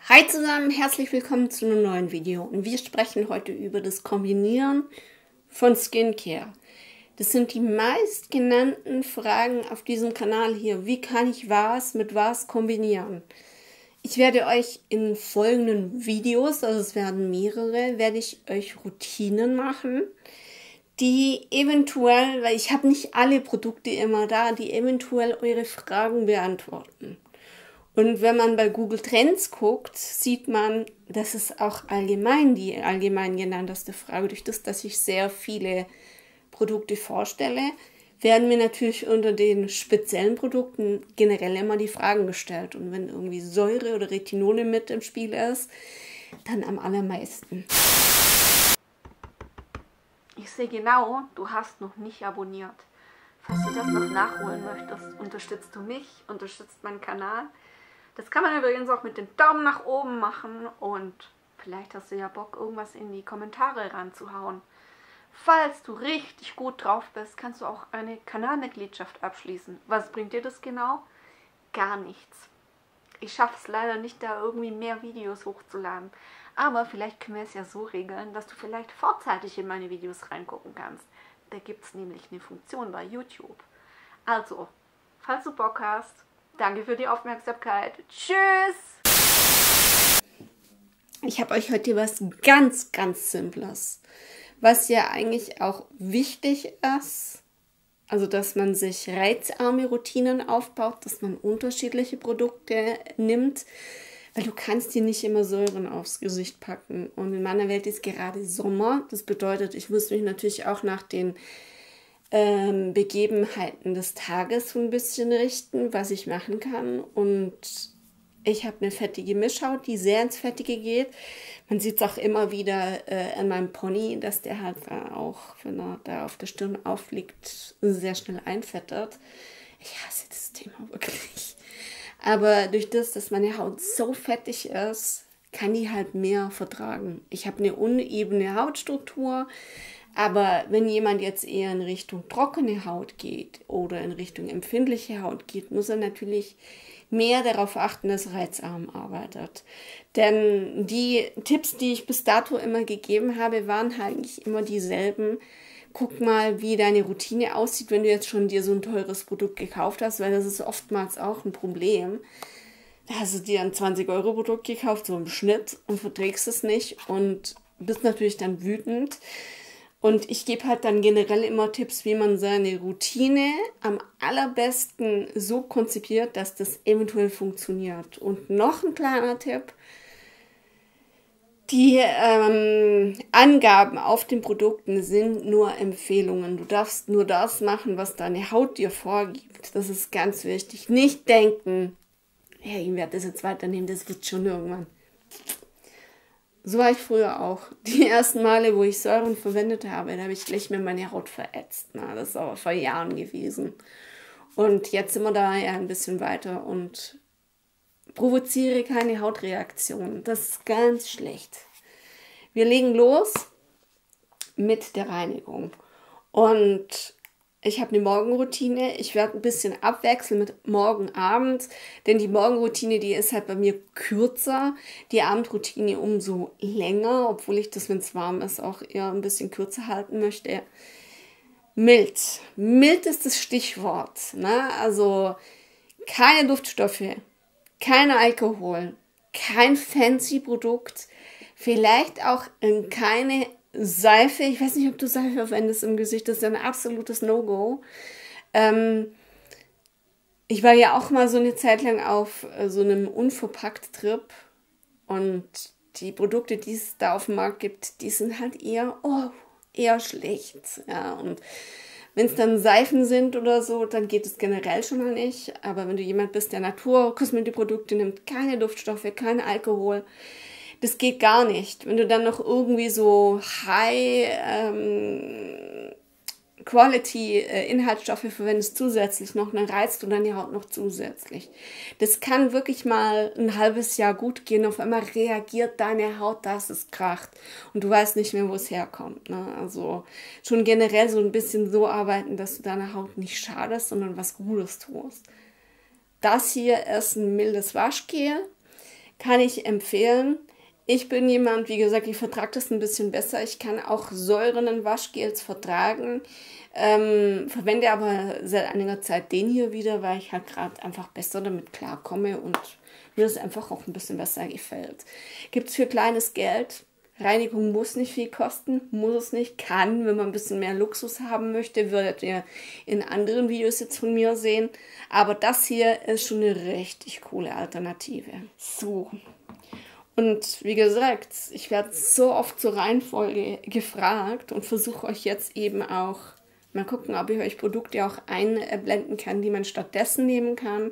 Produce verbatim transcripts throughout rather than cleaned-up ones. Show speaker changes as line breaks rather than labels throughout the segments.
Hi zusammen, herzlich willkommen zu einem neuen Video und wir sprechen heute über das Kombinieren von Skincare. Das sind die meistgenannten Fragen auf diesem Kanal hier. Wie kann ich was mit was kombinieren? Ich werde euch in folgenden Videos, also es werden mehrere, werde ich euch Routinen machen, die eventuell, weil ich habe nicht alle Produkte immer da, die eventuell eure Fragen beantworten. Und wenn man bei Google Trends guckt, sieht man, das ist auch allgemein die allgemein genannteste Frage. Durch das, dass ich sehr viele Produkte vorstelle, werden mir natürlich unter den speziellen Produkten generell immer die Fragen gestellt. Und wenn irgendwie Säure oder Retinole mit im Spiel ist, dann am allermeisten. Ich sehe genau, du hast noch nicht abonniert. Falls du das noch nachholen möchtest, unterstützt du mich, unterstützt meinen Kanal. Das kann man übrigens auch mit dem Daumen nach oben machen und vielleicht hast du ja Bock, irgendwas in die Kommentare ranzuhauen. Falls du richtig gut drauf bist, kannst du auch eine Kanalmitgliedschaft abschließen. Was bringt dir das genau? Gar nichts. Ich schaffe es leider nicht, da irgendwie mehr Videos hochzuladen. Aber vielleicht können wir es ja so regeln, dass du vielleicht vorzeitig in meine Videos reingucken kannst. Da gibt es nämlich eine Funktion bei YouTube. Also, falls du Bock hast, danke für die Aufmerksamkeit. Tschüss! Ich habe euch heute was ganz, ganz Simples, was ja eigentlich auch wichtig ist. Also, dass man sich reizarme Routinen aufbaut, dass man unterschiedliche Produkte nimmt, weil du kannst dir nicht immer Säuren aufs Gesicht packen. Und in meiner Welt ist gerade Sommer. Das bedeutet, ich muss mich natürlich auch nach den Ähm, Begebenheiten des Tages so ein bisschen richten, was ich machen kann. Und ich habe eine fettige Mischhaut, die sehr ins Fettige geht. Man sieht es auch immer wieder äh, an meinem Pony, dass der halt äh, auch, wenn er da auf der Stirn aufliegt, sehr schnell einfettet. Ich hasse das Thema wirklich. Aber durch das, dass meine Haut so fettig ist, kann die halt mehr vertragen. Ich habe eine unebene Hautstruktur. Aber wenn jemand jetzt eher in Richtung trockene Haut geht oder in Richtung empfindliche Haut geht, muss er natürlich mehr darauf achten, dass er reizarm arbeitet. Denn die Tipps, die ich bis dato immer gegeben habe, waren halt nicht immer dieselben. Guck mal, wie deine Routine aussieht, wenn du jetzt schon dir so ein teures Produkt gekauft hast, weil das ist oftmals auch ein Problem. Da hast du dir ein zwanzig Euro Produkt gekauft, so im Schnitt, und verträgst es nicht und bist natürlich dann wütend. Und ich gebe halt dann generell immer Tipps, wie man seine Routine am allerbesten so konzipiert, dass das eventuell funktioniert. Und noch ein kleiner Tipp: Die ähm, Angaben auf den Produkten sind nur Empfehlungen. Du darfst nur das machen, was deine Haut dir vorgibt. Das ist ganz wichtig. Nicht denken, hey, ich werde das jetzt weiternehmen, das wird schon irgendwann. So war ich früher auch. Die ersten Male, wo ich Säuren verwendet habe, da habe ich gleich mir meine Haut verätzt. Na, das ist aber vor Jahren gewesen. Und jetzt sind wir da ja ein bisschen weiter und provoziere keine Hautreaktion. Das ist ganz schlecht. Wir legen los mit der Reinigung. Und ich habe eine Morgenroutine. Ich werde ein bisschen abwechseln mit Morgen, Abend, denn die Morgenroutine, die ist halt bei mir kürzer. Die Abendroutine umso länger, obwohl ich das, wenn es warm ist, auch eher ein bisschen kürzer halten möchte. Mild. Mild ist das Stichwort. Ne? Also keine Duftstoffe, kein Alkohol, kein fancy Produkt, vielleicht auch keine Seife. Ich weiß nicht, ob du Seife verwendest im Gesicht. Das ist ja ein absolutes No-Go. Ähm, ich war ja auch mal so eine Zeit lang auf äh, so einem Unverpackt-Trip. Und die Produkte, die es da auf dem Markt gibt, die sind halt eher, oh, eher schlecht. Ja, und wenn es dann Seifen sind oder so, dann geht es generell schon mal nicht. Aber wenn du jemand bist, der Naturkosmetikprodukte nimmt, keine Duftstoffe, kein Alkohol, das geht gar nicht. Wenn du dann noch irgendwie so High ähm, Quality äh, Inhaltsstoffe verwendest zusätzlich noch, dann reizt du deine Haut noch zusätzlich. Das kann wirklich mal ein halbes Jahr gut gehen. Auf einmal reagiert deine Haut, dass es kracht. Und du weißt nicht mehr, wo es herkommt. Ne? Also schon generell so ein bisschen so arbeiten, dass du deiner Haut nicht schadest, sondern was Gutes tust. Das hier ist ein mildes Waschgel. Kann ich empfehlen. Ich bin jemand, wie gesagt, ich vertrage das ein bisschen besser. Ich kann auch Säuren in Waschgels vertragen. Ähm, verwende aber seit einiger Zeit den hier wieder, weil ich halt gerade einfach besser damit klarkomme und mir das einfach auch ein bisschen besser gefällt. Gibt es für kleines Geld. Reinigung muss nicht viel kosten, muss es nicht, kann, wenn man ein bisschen mehr Luxus haben möchte, würdet ihr in anderen Videos jetzt von mir sehen. Aber das hier ist schon eine richtig coole Alternative. So. Und wie gesagt, ich werde so oft zur Reihenfolge gefragt und versuche euch jetzt eben auch, mal gucken, ob ich euch Produkte auch einblenden kann, die man stattdessen nehmen kann.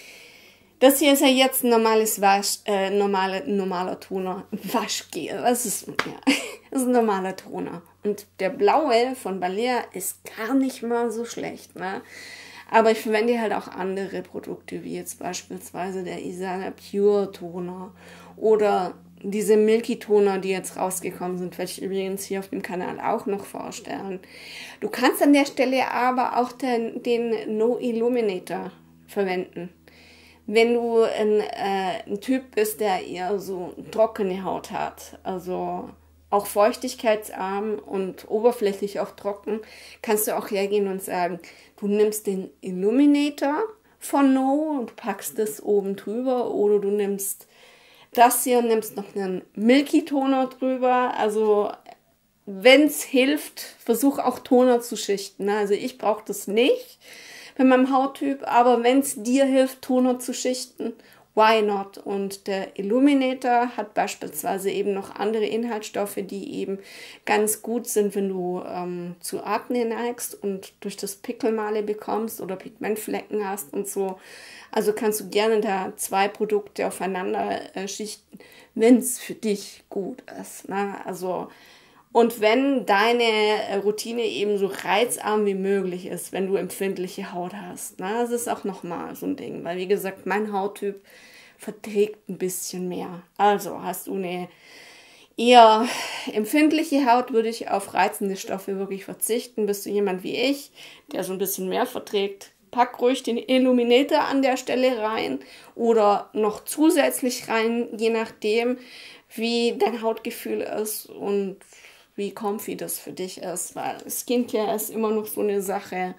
Das hier ist ja jetzt ein normales Wasch, äh, normale, normaler Toner. Waschgel, was ist, ja, das ist ein normaler Toner. Und der blaue von Balea ist gar nicht mal so schlecht, ne? Aber ich verwende halt auch andere Produkte, wie jetzt beispielsweise der Isana Pure Toner oder diese Milky Toner, die jetzt rausgekommen sind, werde ich übrigens hier auf dem Kanal auch noch vorstellen. Du kannst an der Stelle aber auch den, den No Illuminator verwenden. Wenn du ein, äh, ein Typ bist, der eher so trockene Haut hat, also auch feuchtigkeitsarm und oberflächlich auch trocken, kannst du auch hergehen und sagen, du nimmst den Illuminator von No und packst das oben drüber oder du nimmst das hier und nimmst noch einen Milky Toner drüber. Also wenn es hilft, versuch auch Toner zu schichten. Also ich brauche das nicht bei meinem Hauttyp, aber wenn es dir hilft, Toner zu schichten, why not? Und der Illuminator hat beispielsweise eben noch andere Inhaltsstoffe, die eben ganz gut sind, wenn du ähm, zu Akne neigst und durch das Pickelmale bekommst oder Pigmentflecken hast und so. Also kannst du gerne da zwei Produkte aufeinander äh, schichten, wenn es für dich gut ist. Ne? Also und wenn deine Routine eben so reizarm wie möglich ist, wenn du empfindliche Haut hast, ne, das ist auch nochmal so ein Ding, weil wie gesagt, mein Hauttyp verträgt ein bisschen mehr. Also hast du eine eher empfindliche Haut, würde ich auf reizende Stoffe wirklich verzichten. Bist du jemand wie ich, der so ein bisschen mehr verträgt, pack ruhig den Illuminator an der Stelle rein oder noch zusätzlich rein, je nachdem, wie dein Hautgefühl ist und wie comfy das für dich ist, weil Skincare ist immer noch so eine Sache,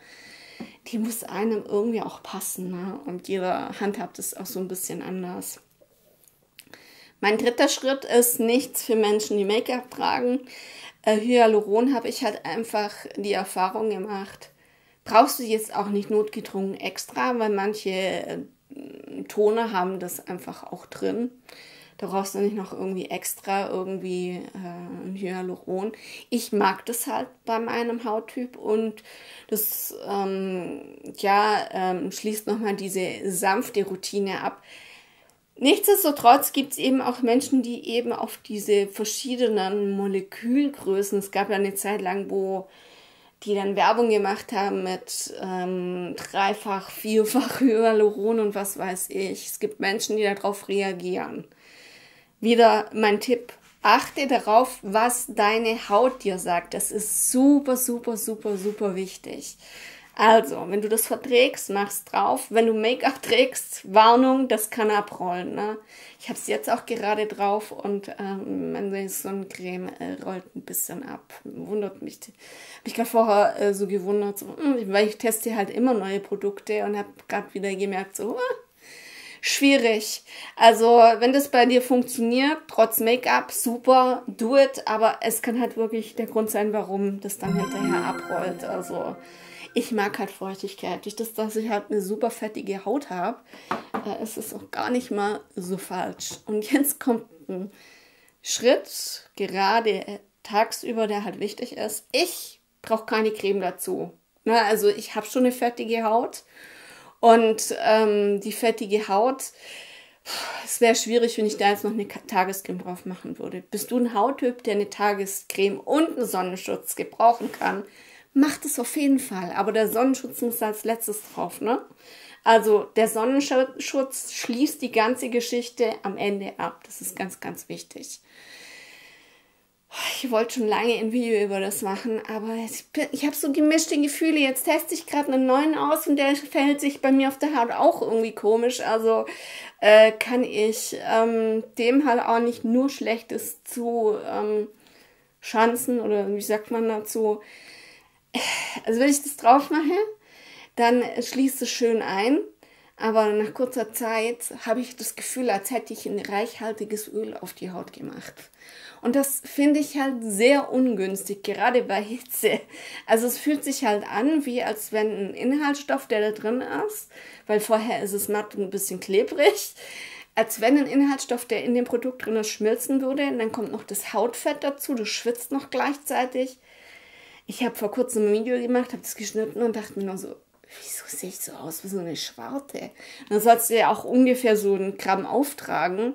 die muss einem irgendwie auch passen, ne? Und jeder handhabt es auch so ein bisschen anders. Mein dritter Schritt ist nichts für Menschen, die Make-up tragen. Äh, Hyaluron habe ich halt einfach die Erfahrung gemacht, brauchst du jetzt auch nicht notgedrungen extra, weil manche äh, Toner haben das einfach auch drin. Da brauchst du nicht noch irgendwie extra irgendwie äh, ein Hyaluron. Ich mag das halt bei meinem Hauttyp und das ähm, ja, ähm, schließt nochmal diese sanfte Routine ab. Nichtsdestotrotz gibt es eben auch Menschen, die eben auf diese verschiedenen Molekülgrößen, es gab ja eine Zeit lang, wo die dann Werbung gemacht haben mit ähm, dreifach, vierfach Hyaluron und was weiß ich. Es gibt Menschen, die darauf reagieren. Wieder mein Tipp, achte darauf, was deine Haut dir sagt. Das ist super, super, super, super wichtig. Also, wenn du das verträgst, mach's drauf. Wenn du Make-up trägst, Warnung, das kann abrollen. Ne? Ich habe es jetzt auch gerade drauf und ähm, meine Sonnencreme äh, rollt ein bisschen ab. Wundert mich. Habe ich gerade vorher äh, so gewundert, so, mh, weil ich teste halt immer neue Produkte und habe gerade wieder gemerkt, so, uh, schwierig. Also, wenn das bei dir funktioniert, trotz Make-up, super, do it. Aber es kann halt wirklich der Grund sein, warum das dann hinterher abrollt. Also, ich mag halt Feuchtigkeit. Durch das, dass ich halt eine super fettige Haut habe, äh, ist es auch gar nicht mal so falsch. Und jetzt kommt ein Schritt, gerade tagsüber, der halt wichtig ist. Ich brauche keine Creme dazu. Na, also, ich habe schon eine fettige Haut. Und ähm, die fettige Haut, es wäre schwierig, wenn ich da jetzt noch eine Tagescreme drauf machen würde. Bist du ein Hauttyp, der eine Tagescreme und einen Sonnenschutz gebrauchen kann, mach das auf jeden Fall. Aber der Sonnenschutz muss als letztes drauf, ne? Also der Sonnenschutz schließt die ganze Geschichte am Ende ab. Das ist ganz, ganz wichtig. Ich wollte schon lange ein Video über das machen, aber ich, ich habe so gemischte Gefühle. Jetzt teste ich gerade einen neuen aus und der verhält sich bei mir auf der Haut auch irgendwie komisch. Also äh, kann ich ähm, dem halt auch nicht nur Schlechtes zu ähm, schanzen oder wie sagt man dazu. Also wenn ich das drauf mache, dann schließt es schön ein. Aber nach kurzer Zeit habe ich das Gefühl, als hätte ich ein reichhaltiges Öl auf die Haut gemacht. Und das finde ich halt sehr ungünstig, gerade bei Hitze. Also es fühlt sich halt an, wie als wenn ein Inhaltsstoff, der da drin ist, weil vorher ist es matt und ein bisschen klebrig, als wenn ein Inhaltsstoff, der in dem Produkt drin ist, schmilzen würde. Und dann kommt noch das Hautfett dazu, du schwitzt noch gleichzeitig. Ich habe vor kurzem ein Video gemacht, habe das geschnitten und dachte mir nur so, wieso sehe ich so aus wie so eine Schwarte? Dann sollst du ja auch ungefähr so einen Gramm auftragen.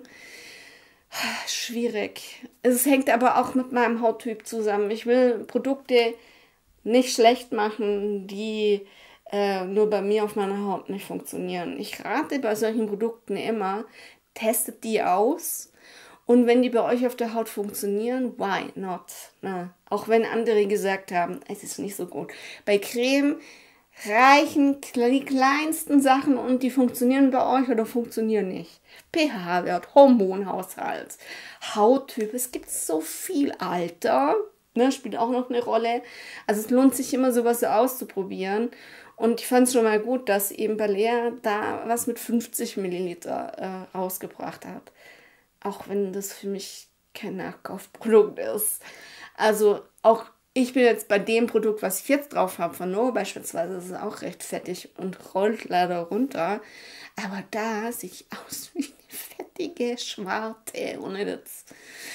Schwierig. Es hängt aber auch mit meinem Hauttyp zusammen. Ich will Produkte nicht schlecht machen, die äh, nur bei mir auf meiner Haut nicht funktionieren. Ich rate bei solchen Produkten immer, testet die aus. Und wenn die bei euch auf der Haut funktionieren, why not? Na, auch wenn andere gesagt haben, es ist nicht so gut. Bei Creme reichen die kleinsten Sachen und die funktionieren bei euch oder funktionieren nicht. pH-Wert, Hormonhaushalt, Hauttyp, es gibt so viel. Alter, ne, spielt auch noch eine Rolle. Also es lohnt sich immer sowas auszuprobieren. Und ich fand es schon mal gut, dass eben Balea da was mit fünfzig Milliliter äh, rausgebracht hat. Auch wenn das für mich kein Nachkaufprodukt ist. Also auch ich bin jetzt bei dem Produkt, was ich jetzt drauf habe, von No beispielsweise, das ist auch recht fettig und rollt leider runter. Aber da sehe ich aus wie eine fettige Schwarte. Ohne das.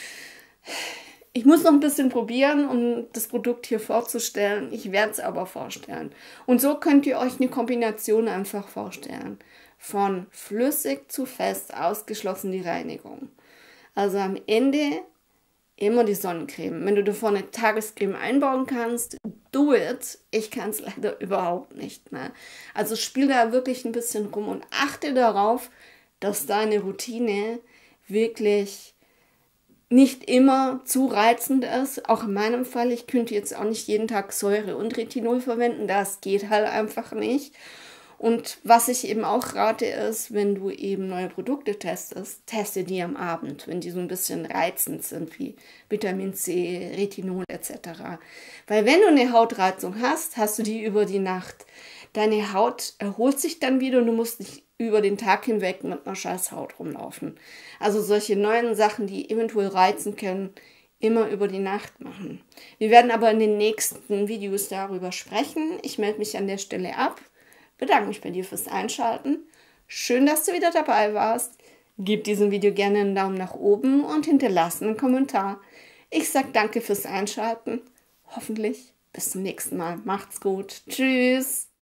Ich muss noch ein bisschen probieren, um das Produkt hier vorzustellen. Ich werde es aber vorstellen. Und so könnt ihr euch eine Kombination einfach vorstellen. Von flüssig zu fest, ausgeschlossen die Reinigung. Also am Ende immer die Sonnencreme. Wenn du davor eine Tagescreme einbauen kannst, do it. Ich kann es leider überhaupt nicht mehr. Also spiel da wirklich ein bisschen rum und achte darauf, dass deine Routine wirklich nicht immer zu reizend ist. Auch in meinem Fall, ich könnte jetzt auch nicht jeden Tag Säure und Retinol verwenden. Das geht halt einfach nicht. Und was ich eben auch rate ist, wenn du eben neue Produkte testest, teste die am Abend, wenn die so ein bisschen reizend sind, wie Vitamin C, Retinol et cetera. Weil wenn du eine Hautreizung hast, hast du die über die Nacht. Deine Haut erholt sich dann wieder und du musst nicht über den Tag hinweg mit einer scheiß Haut rumlaufen. Also solche neuen Sachen, die eventuell reizen können, immer über die Nacht machen. Wir werden aber in den nächsten Videos darüber sprechen. Ich melde mich an der Stelle ab. Bedanke mich bei dir fürs Einschalten. Schön, dass du wieder dabei warst. Gib diesem Video gerne einen Daumen nach oben und hinterlasse einen Kommentar. Ich sage danke fürs Einschalten. Hoffentlich bis zum nächsten Mal. Macht's gut. Tschüss.